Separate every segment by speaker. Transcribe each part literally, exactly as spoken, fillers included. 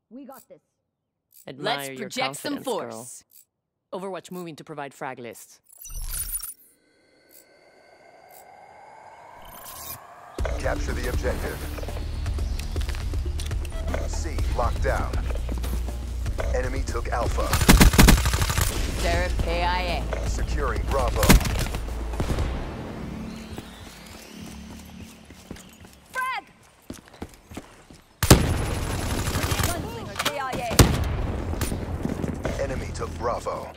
Speaker 1: We got this.
Speaker 2: Admire
Speaker 3: Let's
Speaker 2: your
Speaker 3: project some
Speaker 2: confidence,
Speaker 3: force.
Speaker 2: girl. Overwatch moving to provide frag lists.
Speaker 4: Capture the objective. C locked down. Enemy took Alpha.
Speaker 3: Serpet K I A.
Speaker 4: Securing Bravo.
Speaker 1: Frag! Gunslinger K I A.
Speaker 4: Enemy took Bravo.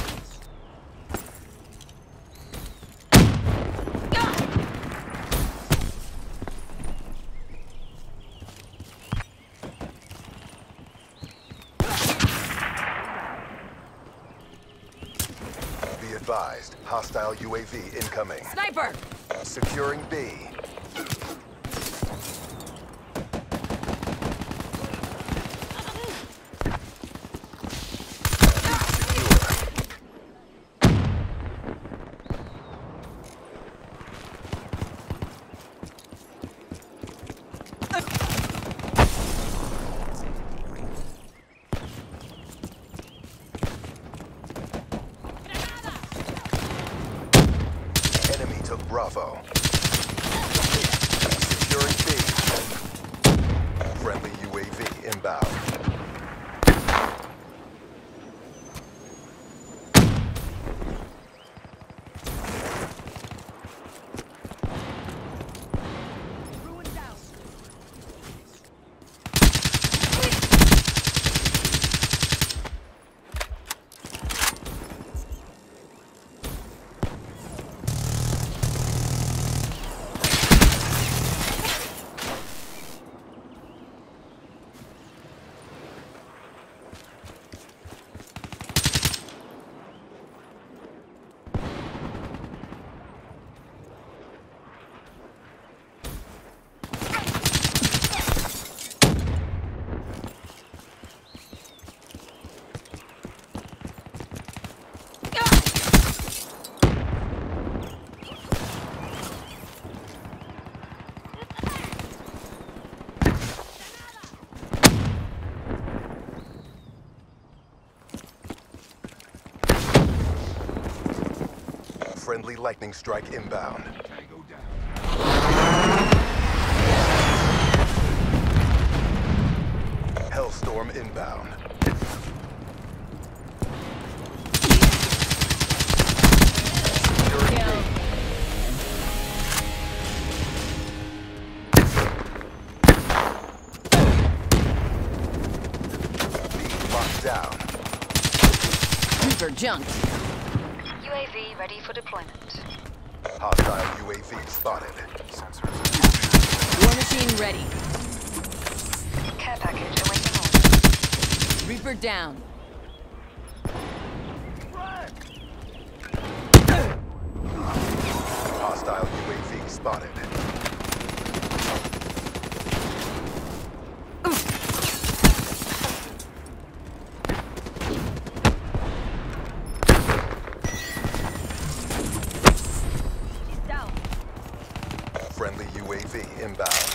Speaker 4: Be advised, hostile U A V incoming.
Speaker 3: Sniper!
Speaker 4: Securing B. Enemy took Bravo. Securing B. Friendly U A V inbound.
Speaker 1: Ruin down.
Speaker 4: Friendly lightning strike inbound. Hellstorm inbound. Securing B. B locked down.
Speaker 3: Reaper junked.
Speaker 5: U A V ready for deployment.
Speaker 4: Hostile U A V spotted.
Speaker 3: War machine ready.
Speaker 5: Care package awaiting orders.
Speaker 3: Reaper down.
Speaker 4: Hostile U A V spotted.
Speaker 1: He's down.
Speaker 4: Friendly U A V inbound.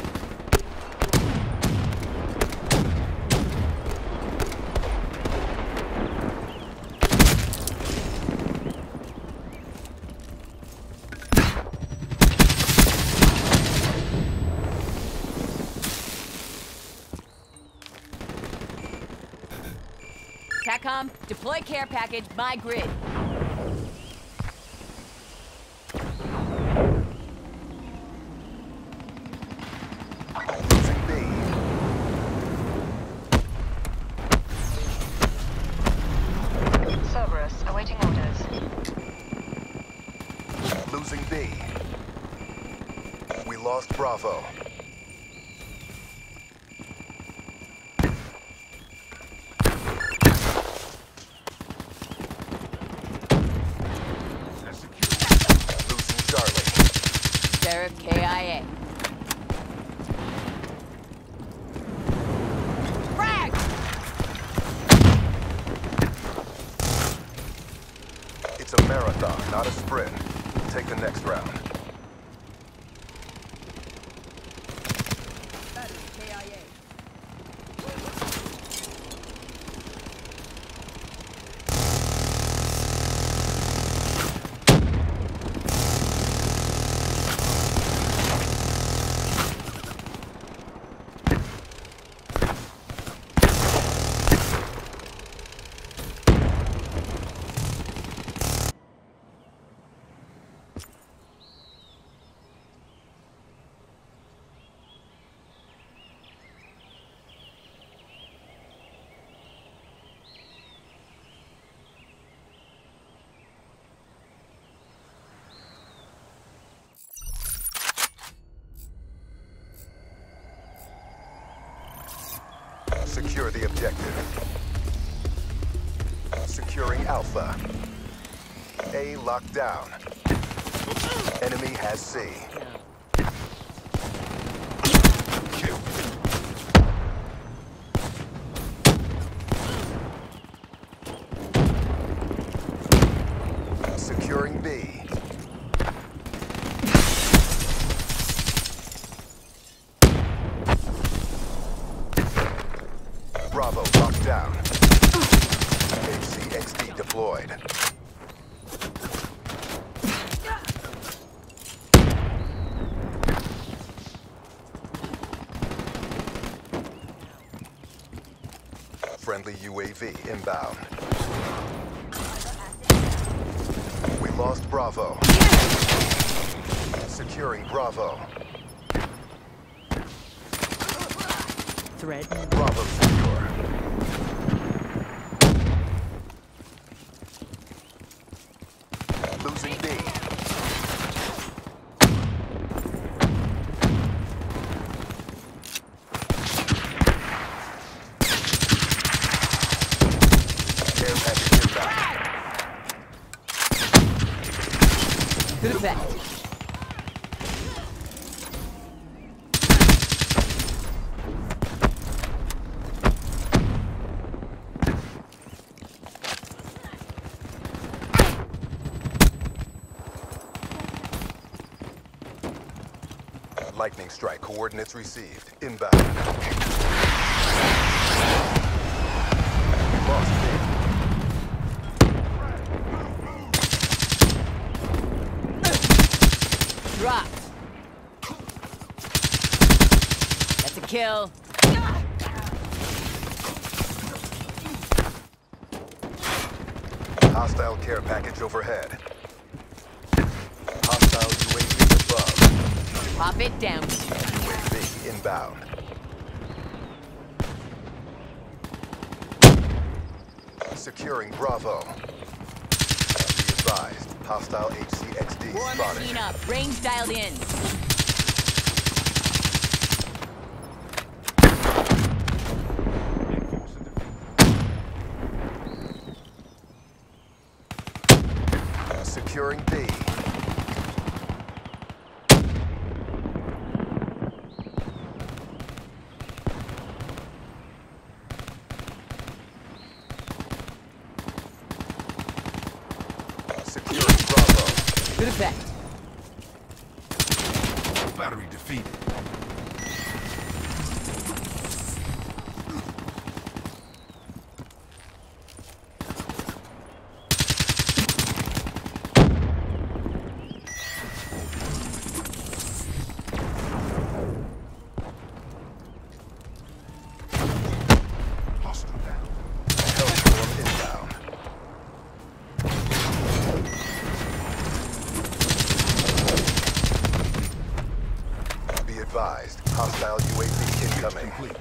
Speaker 3: TACOM, deploy care package, my grid.
Speaker 4: Losing B.
Speaker 5: Cerberus awaiting orders.
Speaker 4: Losing B. We lost Bravo. Losing Charlie.
Speaker 3: Serpet K I A. Frag!
Speaker 4: It's a marathon, not a sprint. Take the next round.
Speaker 1: Battery K I A.
Speaker 4: Secure the objective. Securing Alpha. A locked down. Enemy has C. Securing B. Bravo locked down. H C X D deployed. Friendly U A V inbound. We lost Bravo. Securing Bravo.
Speaker 2: Threat.
Speaker 4: Bravo secure. Losing B. Care package inbound.
Speaker 3: Good effect.
Speaker 4: Lightning strike coordinates received. Inbound. Lost B.
Speaker 3: Dropped. That's a kill.
Speaker 4: Hostile care package overhead. Hostile U A V above.
Speaker 3: Pop it down.
Speaker 4: U A V inbound. Securing Bravo. Be advised, hostile H C X D
Speaker 3: War
Speaker 4: spotted.
Speaker 3: machine up. Range dialed in.
Speaker 4: Securing B. Securing Bravo.
Speaker 3: Good effect.
Speaker 6: Battery defeated. Hostile down.
Speaker 4: Hellstorm inbound. Be advised, hostile U A V incoming.
Speaker 6: Complete.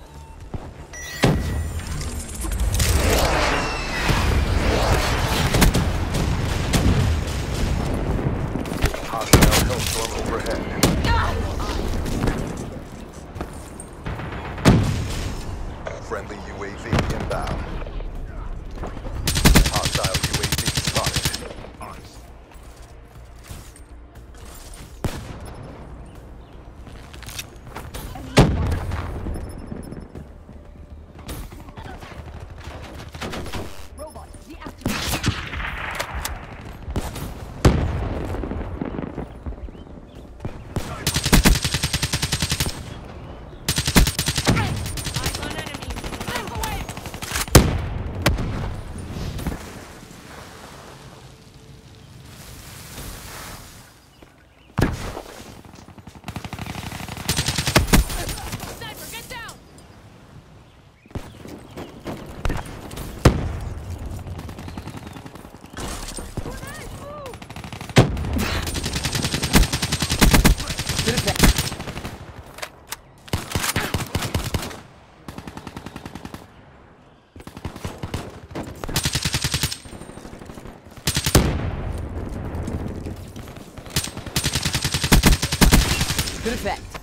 Speaker 4: Hostile Hellstorm overhead. Friendly U A V inbound. Hostile U A V spotted.
Speaker 6: Eyes.
Speaker 1: Robot deactivated. Eyes on enemy. Move away. Sniper, get down. Grenade, move.
Speaker 3: Good effect. Good effect.